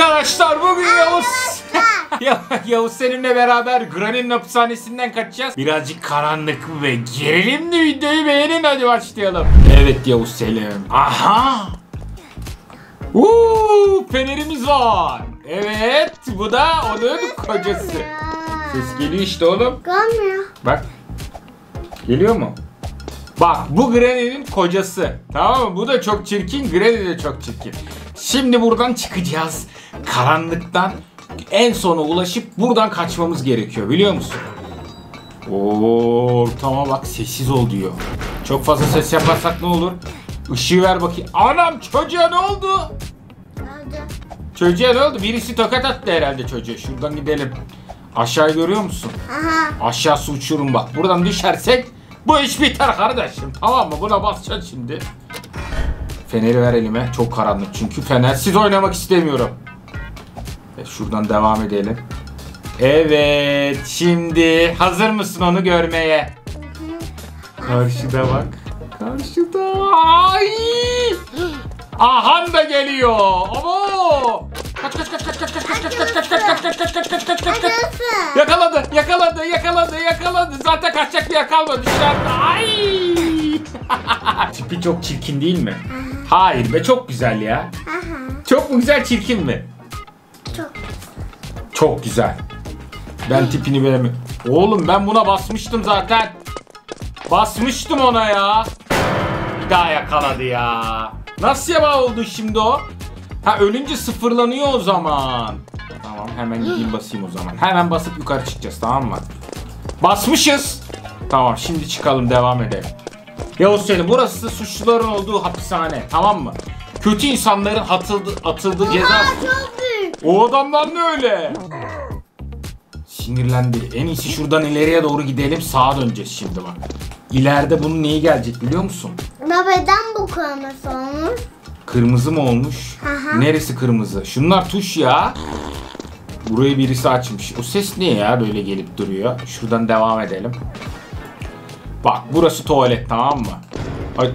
Arkadaşlar bugün Yavuz Selim'le beraber Granny'nin hapishanesinden kaçacağız. Birazcık karanlık ve gerilimli videoyu beğenin, hadi başlayalım. Evet Yavuz Selim. Aha. Fenerimiz var. Evet, bu da onun kocası. Ses geliyor işte oğlum. Gelmiyor. Bak. Geliyor mu? Bak, bu Granny'nin kocası. Tamam mı? Bu da çok çirkin, Granny de çok çirkin. Şimdi buradan çıkacağız. Karanlıktan en sona ulaşıp buradan kaçmamız gerekiyor, biliyor musun? Ortama bak, sessiz ol diyor. Çok fazla ses yaparsak ne olur? Işığı ver bakayım. Anam, çocuğa ne oldu? Nerede? Çocuğa ne oldu? Birisi tokat attı herhalde çocuğa. Şuradan gidelim. Aşağı görüyor musun? Aha. Aşağısı uçurum bak. Buradan düşersek bu iş biter kardeşim. Tamam mı? Buna basacaksın şimdi. Feneri ver elime. Çok karanlık çünkü fenersiz oynamak istemiyorum. Şuradan devam edelim. Evet. Şimdi hazır mısın onu görmeye? Karşıda bak. Karşıda. Ay! Ahan da geliyor. Abo! Kaç. Yakaladı. Zaten kaçacak bir yer kalmadı dışarıda. Ay! Tipi çok çirkin değil mi? Hayır be, çok güzel ya. Çok mu güzel, çirkin mi? Çok. Çok güzel. Ben tipini beğenmiyorum. Oğlum ben buna basmıştım zaten. Basmıştım ona ya. Bir daha yakaladı ya. Nasıl yaba oldu şimdi o? Ha, ölünce sıfırlanıyor o zaman. Tamam, hemen gideyim basayım o zaman. Hemen basıp yukarı çıkacağız, tamam mı? Basmışız. Tamam, şimdi çıkalım, devam edelim. Yavuz Selim, burası suçluların olduğu hapishane, tamam mı? Kötü insanların atıldığı ceza. Çok büyük. O adamlar ne öyle? Sinirlendi. En iyisi şuradan ileriye doğru gidelim. Sağa döneceğiz şimdi bak. İleride bunun neyi gelecek biliyor musun? Neden bu kırmızı olmuş? Kırmızı mı olmuş? Aha. Neresi kırmızı? Şunlar tuş ya. Burayı birisi açmış. O ses ne ya, böyle gelip duruyor. Şuradan devam edelim. Bak, burası tuvalet, tamam mı? Ay.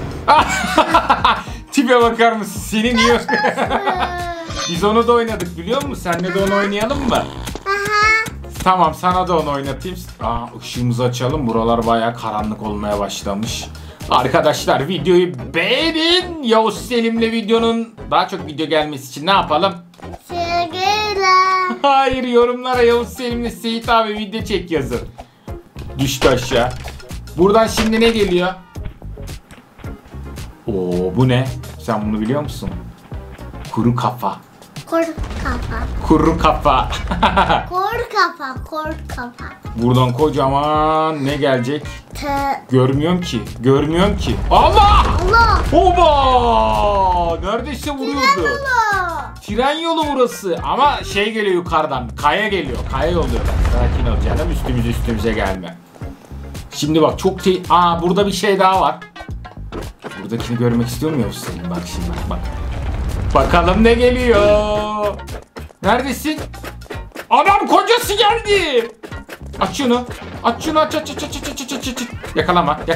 Tipe bakar mısın? Seni niye... Biz onu da oynadık biliyor musun? Seninle de onu oynayalım mı? Aha. Tamam, sana da onu oynatayım. Işığımızı açalım. Buralar bayağı karanlık olmaya başlamış. Arkadaşlar videoyu beğenin. Yavuz Selim'le videonun daha çok video gelmesi için ne yapalım? Sevgiler. Hayır, yorumlara Yavuz Selim'le Seyit abi video çek yazın. Düştü aşağı. Buradan şimdi ne geliyor? Bu ne? Sen bunu biliyor musun? Kuru kafa. Kuru kafa. Kor kafa. Buradan kocaman ne gelecek? Görmüyorum ki. Allah! Oba! Neredeyse vuruyordu. Tren yolu burası. Ama şey geliyor yukarıdan. Kaya geliyor. Kaya yolluyor. Sakin ol canım. Üstümüze gelme. Şimdi bak, çok burada bir şey daha var. Buradakini görmek istiyor musun senin? Bak şimdi bak. Bakalım ne geliyor. Neredesin? Adam kocası geldi. Aç şunu. Aç. Yakalama.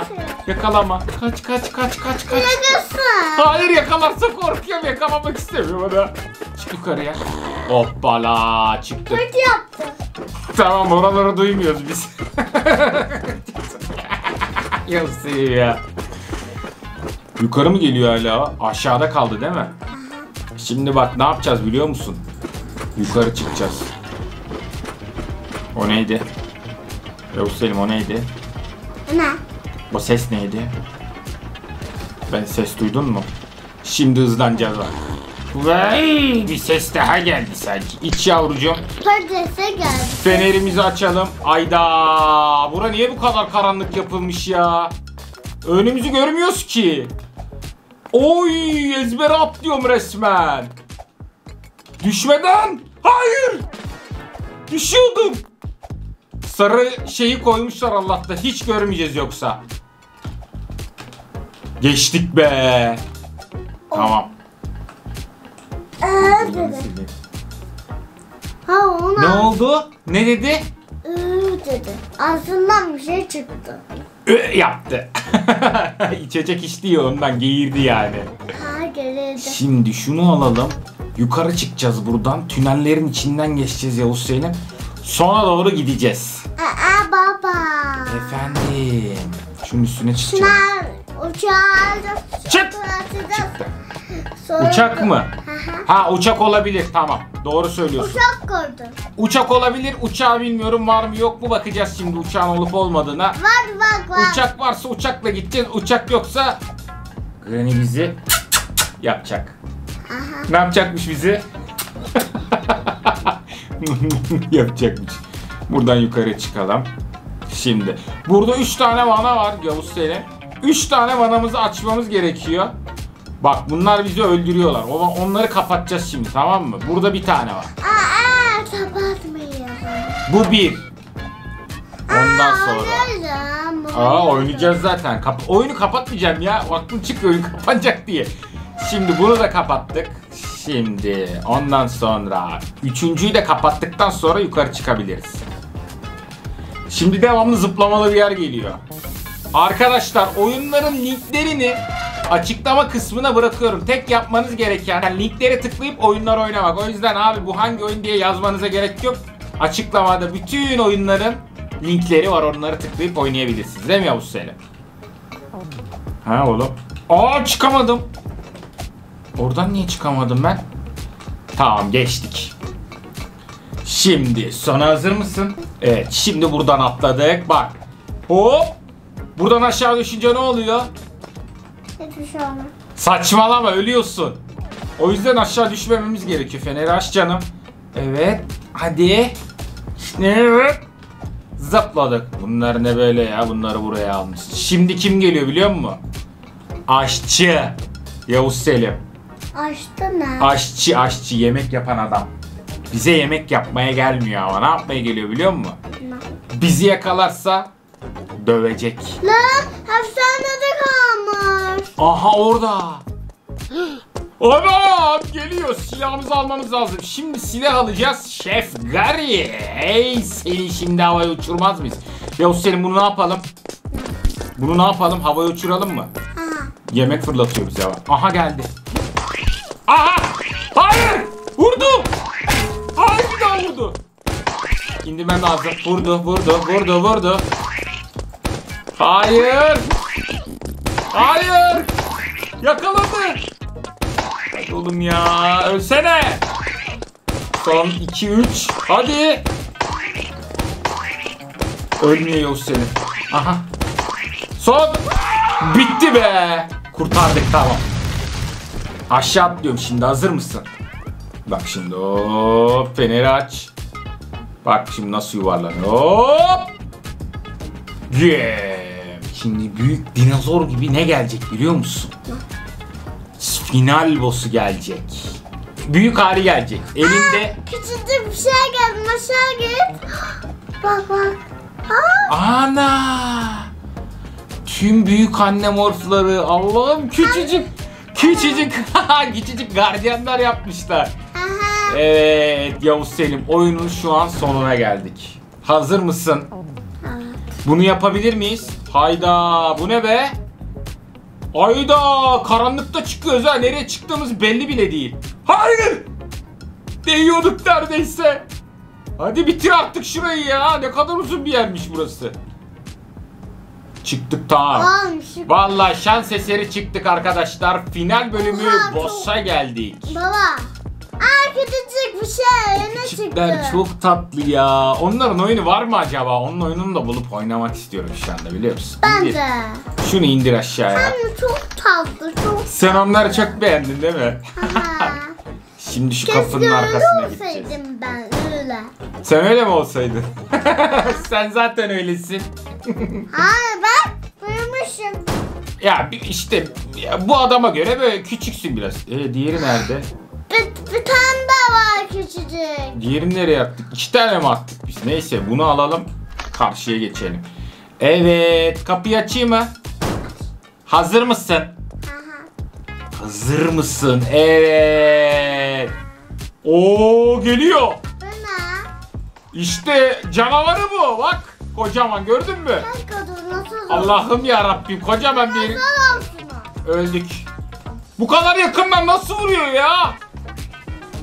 Kaç. Hayır, yakalarsa korkuyorum. Yakalamak istemiyorum onu. Çık yukarıya. Hoppala, çıktı. Kötü yaptı. Tamam, oraları duymuyoruz biz. Yazıyor ya. Yukarı mı geliyor hala? Aşağıda kaldı değil mi? Şimdi bak, ne yapacağız biliyor musun? Yukarı çıkacağız. O neydi? Yavuz Selim, o neydi? Ne? O ses neydi? Ben ses duydun mu? Şimdi hızlanacağız bak. Vay, bir ses daha geldi sanki. İç yavrucuğum. Patatese geldi. Fenerimizi açalım. Ayda. Bura niye bu kadar karanlık yapılmış ya? Önümüzü görmüyoruz ki. Oy, ezbere atlıyorum resmen. Düşmeden. Hayır. Düşüyordum. Sarı şeyi koymuşlar Allah'ta. Hiç görmeyeceğiz yoksa. Geçtik be. Tamam. Dedi. Ona. Ne oldu? Ne dedi? Dedi. Ağzından bir şey çıktı. Yaptı. İçecek içti ya, ondan geğirdi yani. Gerildi. Şimdi şunu alalım. Yukarı çıkacağız buradan. Tünellerin içinden geçeceğiz Yavuz Selim. Sona doğru gideceğiz. Baba. Efendim. Şunun üstüne çıkacağız. Şuna uçağı Çıktı. Uçak mı? Ha, uçak olabilir, tamam. Doğru söylüyorsun. Uçak koydum. Uçak olabilir. Uçağı bilmiyorum, var mı yok mu bakacağız şimdi uçağın olup olmadığına. Var. Uçak varsa uçakla gideceğiz. Uçak yoksa Granny bizi yapacak. Ne yapacakmış bizi? Yapacakmış. Buradan yukarı çıkalım. Şimdi burada 3 tane vana var Yavuz Selim. 3 tane vanamızı açmamız gerekiyor. Bak bunlar bizi öldürüyorlar. Onları kapatacağız şimdi, tamam mı? Burada bir tane var. Kapatmayalım. Bu bir. Ondan sonra. Oynayacağız zaten. Oyunu kapatmayacağım ya. Aklım çıkıyor oyun kapanacak diye. Şimdi bunu da kapattık. Şimdi ondan sonra üçüncüyü de kapattıktan sonra yukarı çıkabiliriz. Şimdi devamlı zıplamalı bir yer geliyor. Arkadaşlar oyunların linklerini açıklama kısmına bırakıyorum. Tek yapmanız gereken yani linkleri tıklayıp oyunlar oynamak. O yüzden abi bu hangi oyun diye yazmanıza gerek yok. Açıklamada bütün oyunların linkleri var. Onları tıklayıp oynayabilirsiniz. Değil mi Yavuz Selim? Ha oğlum. Çıkamadım. Oradan niye çıkamadım ben? Tamam, geçtik. Şimdi sona hazır mısın? Evet, şimdi buradan atladık. Bak. Hop. Buradan aşağı düşünce ne oluyor? Hiçbir şey olmaz. Saçmalama, ölüyorsun. O yüzden aşağı düşmememiz gerekiyor. Feneri aç canım. Evet. Hadi. Evet. Zıpladık. Bunlar ne böyle ya? Bunları buraya almış. Şimdi kim geliyor biliyor musun? Aşçı. Yavuz Selim. Aşçı ne? Aşçı. Yemek yapan adam. Bize yemek yapmaya gelmiyor ama ne yapmaya geliyor biliyor musun? Bizi yakalarsa dövecek. Lan hapishanede kalmış. Aha orada. Anam geliyor, silahımızı almamız lazım. Şimdi silah alacağız. Şef Gary. Hey, seni şimdi havaya uçurmaz mıyız? Yavuz Selim bunu ne yapalım? Bunu ne yapalım? Havaya uçuralım mı? Yemek fırlatıyor bize. Aha geldi. Aha! Hayır! Vurdu! Hayır, bir daha vurdu. İndirmem lazım. Vurdu. Hayır! Hayır! Yakaladı! Hadi oğlum ya, ölsene! Son 2-3. Hadi! Ölmüyor Yavuz Selim. Aha! Son! Bitti be! Kurtardık, tamam. Aşağı atlıyorum şimdi, hazır mısın? Bak şimdi, hop, feneri aç. Bak şimdi nasıl yuvarlanıyor. Hop! Yeah! Şimdi büyük dinozor gibi ne gelecek biliyor musun? Final boss'u gelecek. Büyük hali gelecek. Elinde... Küçücük bir şey geldi. Aşağı git. Bak. Ana! Tüm büyük anne morfları. Allah'ım küçücük gardiyanlar yapmışlar. Evet Yavuz Selim, oyunun şu an sonuna geldik. Hazır mısın? Evet. Bunu yapabilir miyiz? Hayda, bu ne be? Hayda, karanlıkta çıkıyoruz ha. Nereye çıktığımız belli bile değil. Hayır! Değiyorduk neredeyse. Hadi bitir artık şurayı ya. Ne kadar uzun bir yermiş burası. Çıktık, tamam. Vallahi şans eseri çıktık arkadaşlar. Final bölümü boss'a geldik. Baba. Küçücük bir şey. Ne çıktı? Küçükler çok tatlı ya. Onların oyunu var mı acaba? Onun oyununu da bulup oynamak istiyorum şu anda, biliyor musun? Ben İndir. de. Şunu indir aşağıya. Çok tatlı, çok. Sen onları çok beğendin değil mi? Şimdi şu kapının arkasına gideceğiz. Olsaydım ben öyle. Sen öyle mi olsaydın? Sen zaten öylesin. Hayır, ben büyümüşüm. Ya işte ya, bu adama göre böyle küçüksün biraz. Diğeri nerede? Bir tane daha var küçücük. Diğerini nereye attık? 2 tane mi attık biz? Neyse bunu alalım. Karşıya geçelim. Evet, kapıyı açayım mı? Hazır mısın? Hazır mısın? Evet. Oo, geliyor. Bu ne? İşte canavarı bu. Bak, kocaman, gördün mü? Nasıl? Allah'ım ya Rabbim, kocaman bir. Öldük. Bu kadar yakından nasıl vuruyor ya?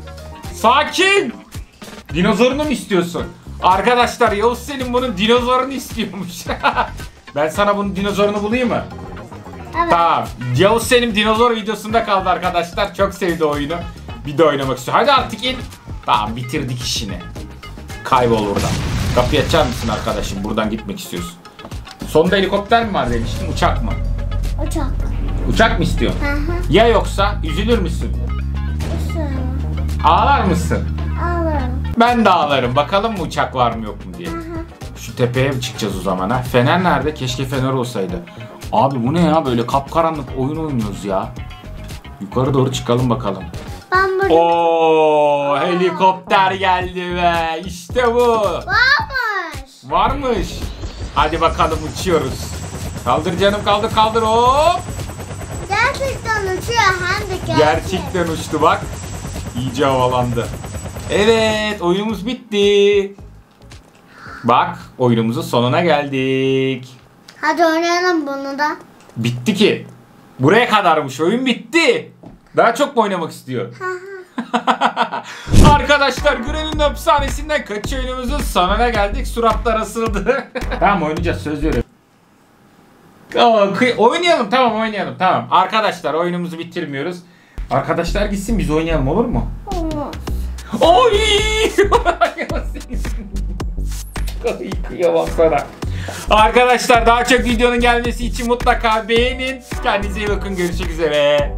Sakin. Dinozorunu mu istiyorsun? Arkadaşlar Yavuz Selim bunun dinozorunu istiyormuş. Ben sana bunun dinozorunu bulayım mı? Evet. Tamam. Yavuz Selim dinozor videosunda kaldı arkadaşlar. Çok sevdi oyunu. Bir de oynamak istiyor. Hadi artık in. Tamam, bitirdik işini. Kaybol buradan. Kapıyı açar mısın arkadaşım? Buradan gitmek istiyorsun. Sonunda helikopter mi var demiştin? Uçak mı? Uçak. Uçak mı istiyorsun? Hı hı. Ya yoksa üzülür müsün? Üstüne. Ağlar mısın? Alırım. Ben de ağlarım. Bakalım mı uçak var mı yok mu diye. Hı hı. Şu tepeye mi çıkacağız o zaman ha? Fener nerede? Keşke fener olsaydı. Abi bu ne ya? Böyle kapkaranlık oyun oynuyoruz ya. Yukarı doğru çıkalım bakalım. Ben burada Oo, helikopter geldi be. İşte bu. varmış. Varmış. Hadi bakalım uçuyoruz. Kaldır canım, kaldır kaldır. Hop. Gerçekten uçuyor hem de gerçek. Gerçekten uçtu bak. İyice havalandı. Evet, oyunumuz bitti. Bak, oyunumuzun sonuna geldik. Hadi oynayalım bunu da. Bitti ki. Buraya kadarmış, oyun bitti. Daha çok mu oynamak istiyor? Arkadaşlar, Granny'nin hapishanesinden kaç oyunumuzun sonuna geldik. Suratlar asıldı. Tamam, oynayacağız, söz veriyorum. Oynayalım, tamam oynayalım, tamam. Arkadaşlar, oyunumuzu bitirmiyoruz. Arkadaşlar gitsin, biz oynayalım, olur mu? Olmaz. Oy! Kıyamam sana. Arkadaşlar, daha çok videonun gelmesi için mutlaka beğenin. Kendinize iyi bakın, görüşmek üzere.